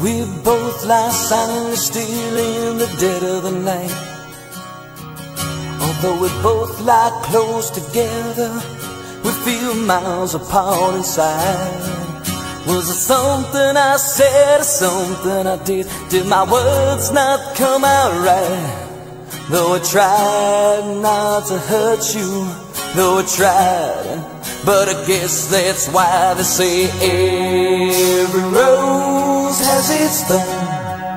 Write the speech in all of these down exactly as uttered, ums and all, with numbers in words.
We both lie silently still in the dead of the night. Although we both lie close together, we feel miles apart inside. Was it something I said or something I did? Did my words not come out right? Though I tried not to hurt you, though I tried, but I guess that's why they say every rose has its thorn,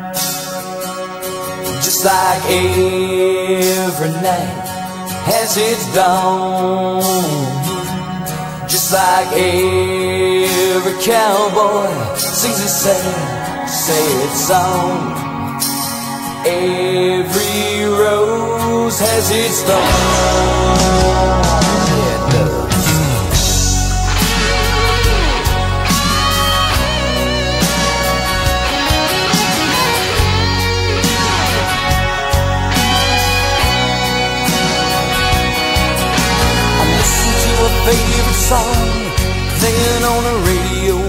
just like every night has its dawn, just like every cowboy sings a sad, sad song. Every rose has its thorn. Yeah, it does. I listen to a favorite song playing on the radio.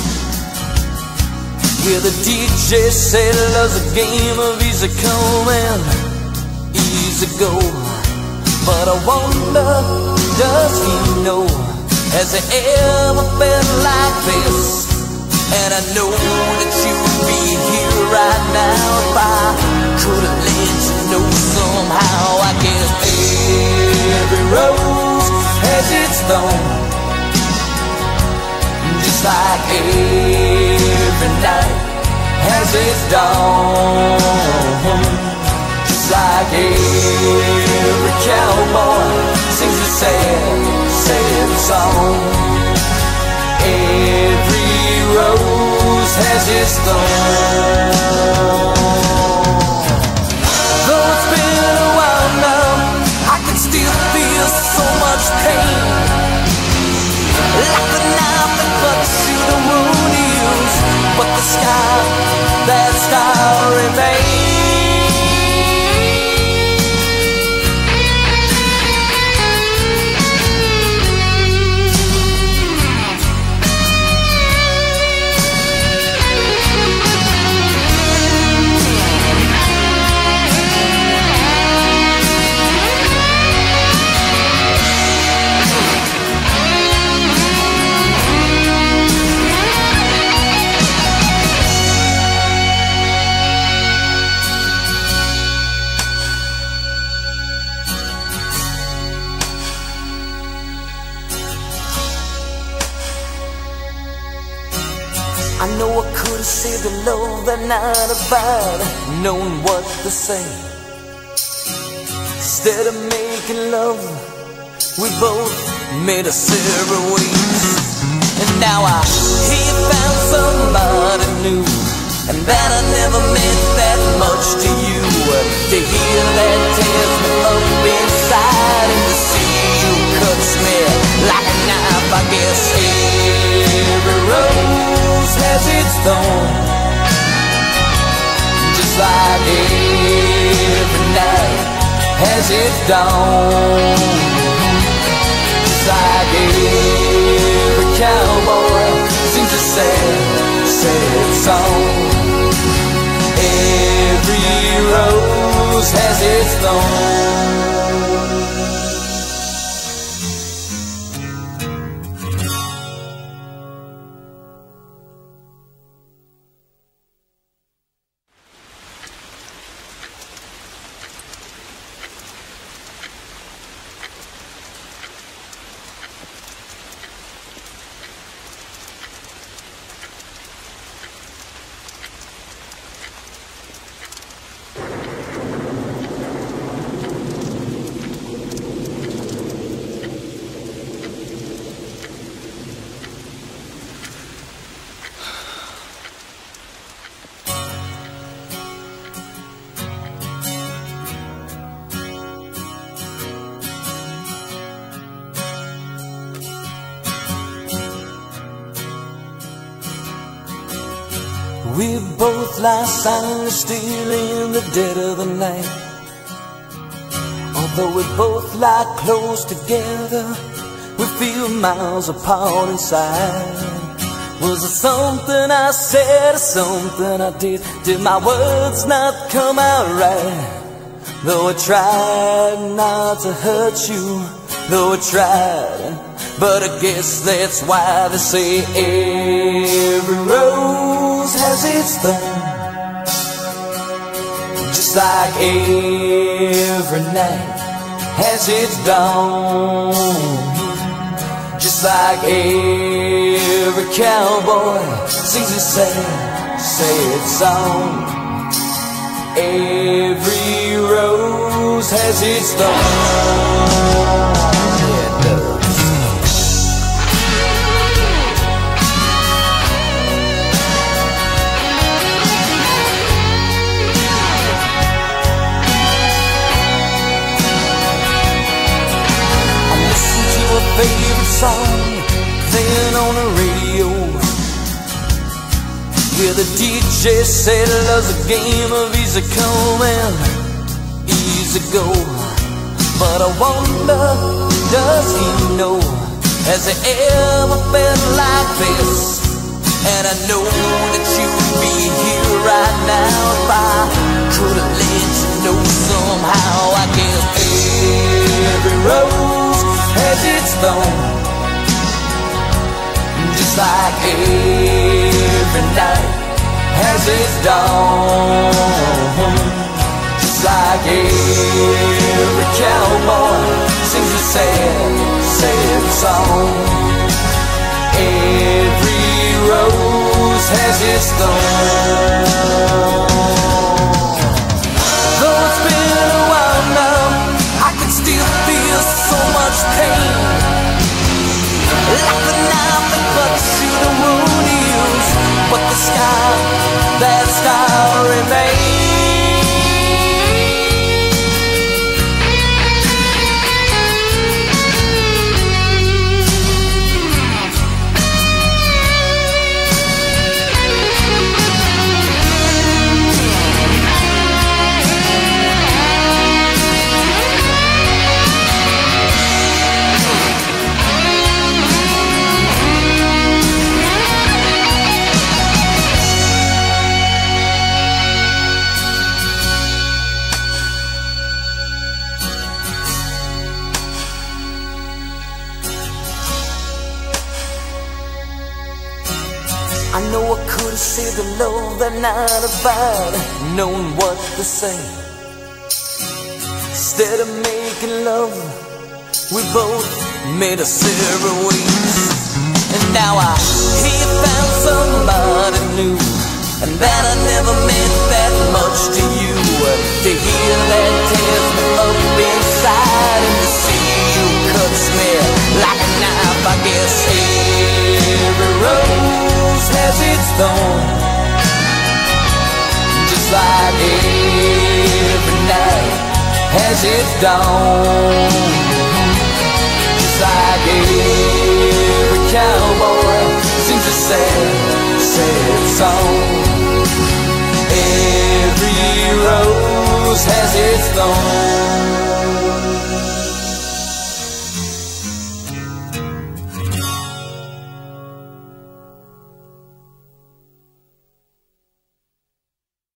Yeah, the D J said love's a game of easy come and easy go. But I wonder, does he know? Has he ever felt like this? And I know that you'd be here right now if I could have let you know somehow. I guess every rose has its thorn, just like every night has its dawn, just like every cowboy sings a sad, sad song. Every rose has its thorn. Though it's been a while now, I can still feel so much pain, like a knife that cuts through the wound heals, but the scar, that scar remains. I know I could have saved the love that night about knowing what to say. Instead of making love, we both made us separate ways. And now I hear you found somebody new, and that I never meant that much to you. To hear that tears me up inside, and to see you cuts me like a knife. I guess every rose has its thorn, just like every night has its dawn, just like every cowboy sings a sad, sad song. Every rose has its thorn. We both lie silently still in the dead of the night. Although we both lie close together, we feel miles apart inside. Was it something I said or something I did? Did my words not come out right? Though I tried not to hurt you, though I tried, but I guess that's why they say every rose has its thorn, just like every night has its dawn, just like every cowboy sings a sad, sad song. Every rose has its thorn. Yeah, it does. I listened to a favorite song playing on the radio, where the D J said love's a game of easy come and easy go. But I wonder, does he know? Has he ever felt like this? And I know that you'd be here right now if I could have let you know somehow. I guess every rose has its thorn, just like every night has its dawn, just like every cowboy sings a sad, sad song. Every rose has its thorn. Though it's been a while now, I can still feel so much pain, like the knife that cuts through the wound heals, but the scar, that scar remains. I know I could have said the love that night if I'd known what to say. Instead of making love, we both made us separate ways. And now I hear you found somebody new, and that I never meant that much to you. To hear that tears me up inside, and to see you cuts me like a knife. I guess every rose has its thorn, just like every night has its dawn, just like every cowboy sings a sad, sad song. Every rose has its thorn.